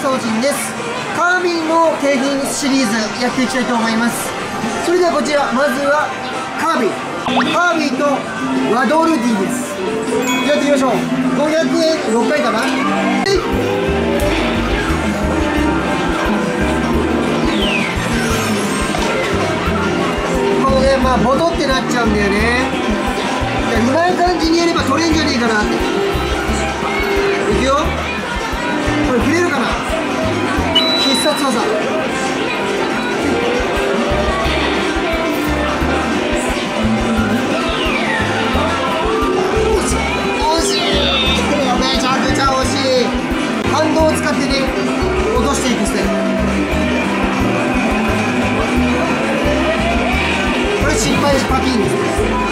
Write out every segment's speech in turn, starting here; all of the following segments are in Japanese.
送陣です。カービィの景品シリーズやっていきたいと思います。それではこちら、まずはカービィとワドルディです。やっていきましょう。500円6回かな。これまあボトってなっちゃうんだよね。うまい感じにやれば取れんじゃねえかなって。いくよ。これ触れるかな。必殺技。惜しい。めちゃくちゃ惜しい。反動を使ってね、落としていくスタイル。これ失敗しパキンです。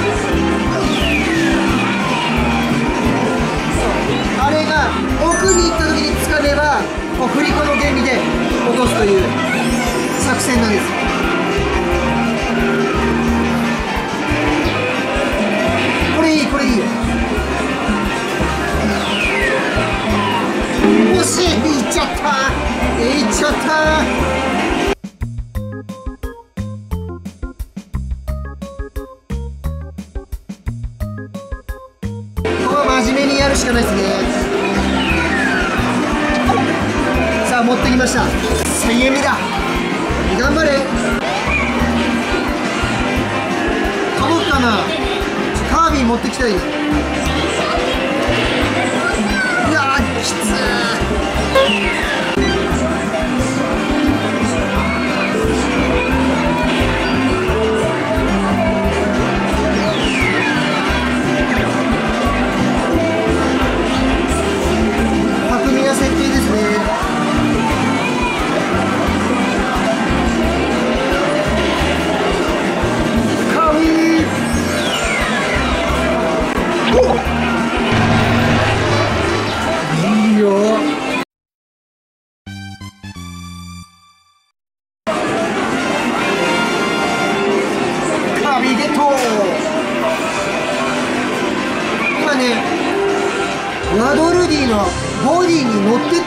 あれが奥に行った時に掴めば、こう振り子の原理で落とすという作戦なんです。これいい、これいいよ。惜しい。いっちゃった、いっちゃった。ここは真面目にやるしかないですね。さあ持ってきました。1000円目だ。頑張れ。届くかな。カービィ持ってきたい。うわーきつー。巧みな設計ですね。今ね、ワドルディのボディに乗ってった。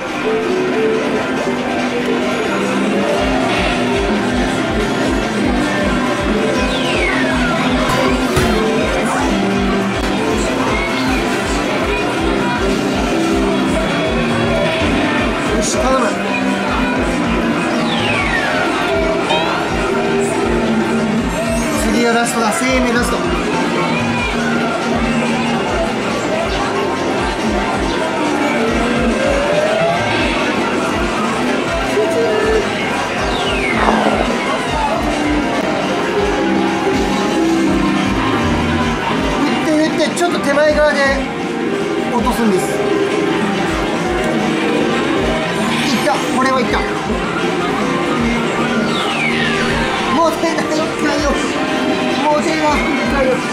よし、頼む。次がラストだ。1000円目ラスト。ちょっと手前側で落とすんです。いった。これはいった。もう手がいったよ。もう手がいったよ。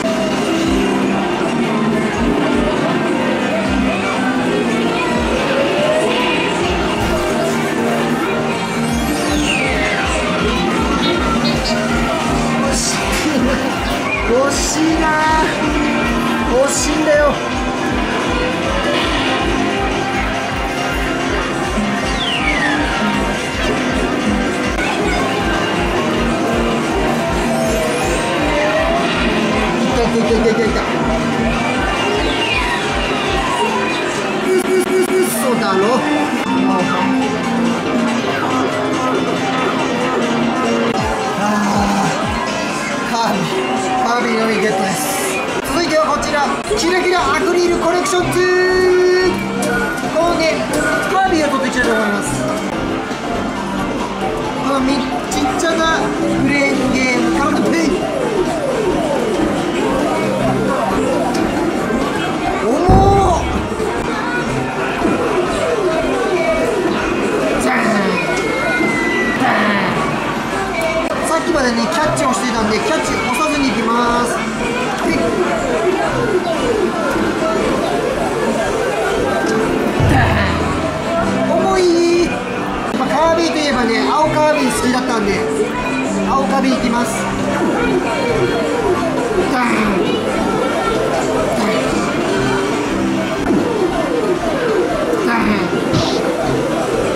惜しいな。惜しいんだよ。いったいったいったいったいった。嘘だろ。カービィのみゲットです。続いてはこちら、キラキラアクリルコレクション2。このね、カービィを取っていきたいと思います。このちっちゃなクレーンゲームカードプレイ。重っ。じゃーん。さっきまでね、キャッチをしていたんで、キャッチ押さずにいきます。重い。カービィといえばね、青カービィ好きだったんで、青カービィいきます。ダーン。ダーン。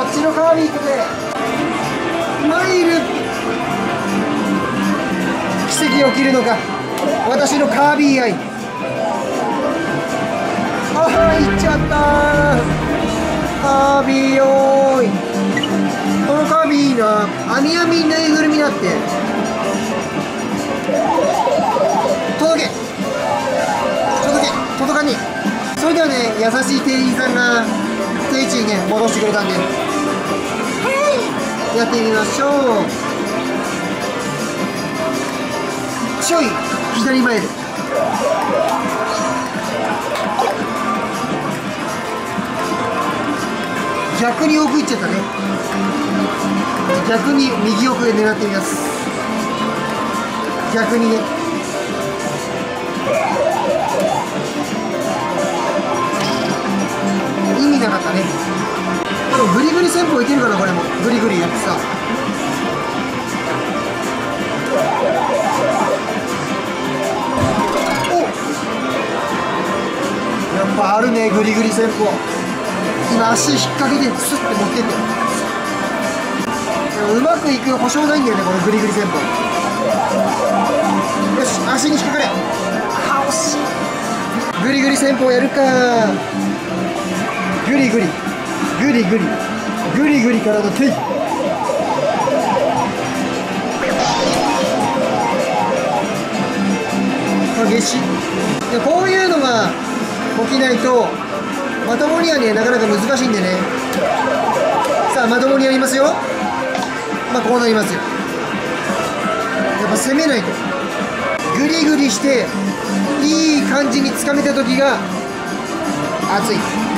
っちのカービィとでマイル奇跡起きるのか、私のカービィ愛。ああ、いっちゃったー。カービィよーい。このカービィいいな。あみあみぬいぐるみだって。届け届かねえ。それではね、優しい店員さんが定位置にね戻してくれたんで、やってみましょう。ちょい左前で逆に奥行っちゃったね。逆に右奥で狙ってみます。逆にね。意味なかったね。でもグリグリ戦法いけるかな、これも。グリグリやってさ。お、やっぱあるね、グリグリ戦法。今足引っ掛けてスッて持ってって。でもうまくいく保証ないんだよね、このグリグリ戦法。よし、足に引っかかれ。あ、惜しい。グリグリ戦法やるか。グリグリグリグリグリグリからの手。激しい。でこういうのが起きないとまともにはねなかなか難しいんでね。さあまともにやりますよ。まあこうなりますよ。やっぱ攻めないと。グリグリしていい感じにつかめた時が熱い。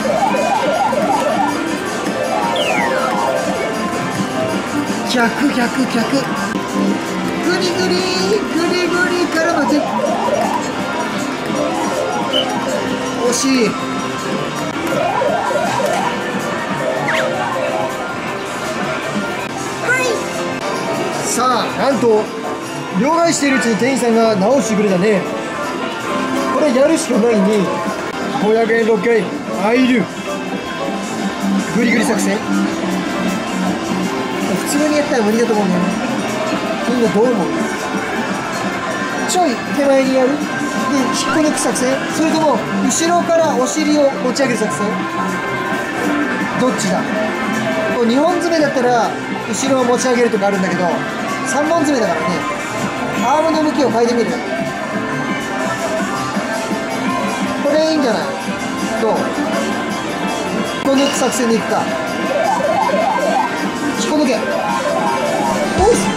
逆グリグリグリグリからの手。惜しい。さあなんと両替しているうちに店員さんが直してくれたね。これやるしかないね。500円6回入るグリグリ作戦。普通にやったら無理だと思うんだよね。みんなどう思う？ちょい手前にやるで引っこ抜く作戦、それとも後ろからお尻を持ち上げる作戦、どっちだ？こう2本爪だったら後ろを持ち上げるとかあるんだけど、3本爪だからね、アームの向きを変えてみる。これいいんじゃない？どう？引っこ抜く作戦でいくか。引っこ抜け。おいし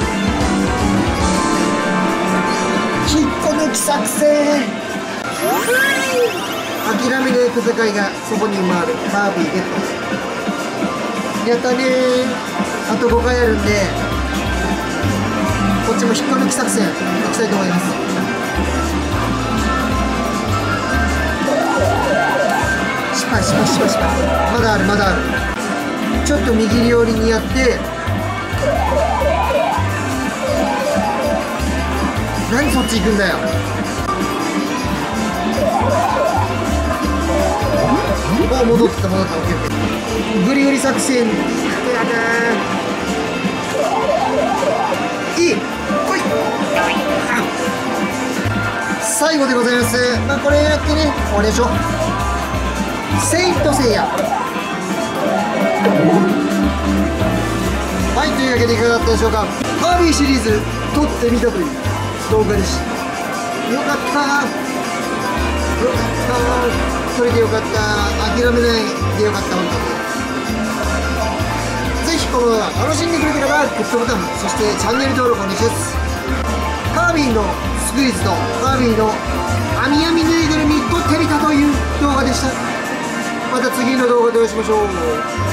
引っこ抜き作戦。諦めない戦いがそこに回る。カービィゲット。やったねー。あと5回あるんでこっちも引っこ抜き作戦いきたいと思います。失敗。まだある。ちょっと右寄りにやって何そっち行くんだよ。戻った。オッケー。グリグリ作戦。いい。来い。最後でございます。まあこれやってね終わりでしょ。セイントセイヤ。はい、というわけでいかがだったでしょうか。カービィシリーズ撮ってみたという動画でした。よかったそれでよかった。諦めないでよかった。本当にぜひこの動画楽しんでくれた方はグッドボタン、そしてチャンネル登録お願いします。カービィのスクイズとカービィのあみあみぬいぐるみ撮ってみたという動画でした。また次の動画でお会いしましょう。